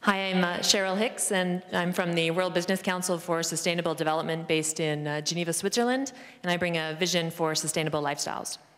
Hi, I'm Cheryl Hicks, and I'm from the World Business Council for Sustainable Development based in Geneva, Switzerland, and I bring a vision for sustainable lifestyles.